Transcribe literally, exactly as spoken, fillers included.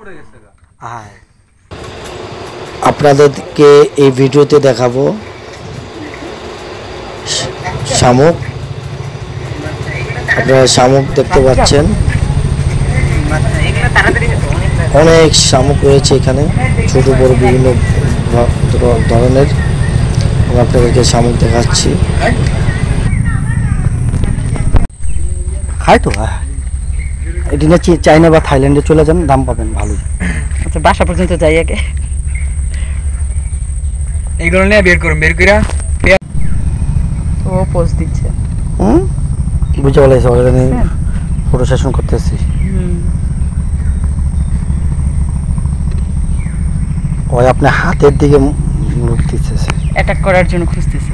আপনাদেরকে এই ভিডিওতে দেখাবো শামুক। আপনারা শামুক দেখতে পাচ্ছেন, অনেক শামুক রয়েছে এখানে, ছোট বড় বিভিন্ন ধরনের। আপনাদেরকে শামুক দেখাচ্ছি। খাই তো, হ্যাঁ। এটি না চাইনা বা থাইল্যান্ডে চলে যান, দাম পাবেন ভালোই। আচ্ছা, বাসা পর্যন্ত যাই আগে। এইগুলো নিয়ে বের করুন, বের করে ও পোস্ট দিচ্ছে। হুম, বুঝতে পারছি। অলরেডি ফটো সেশন করতেছি। ওই আপনি হাতের দিকে মুখ দিতেছে, অ্যাটাক করার জন্য খুঁজতেছে।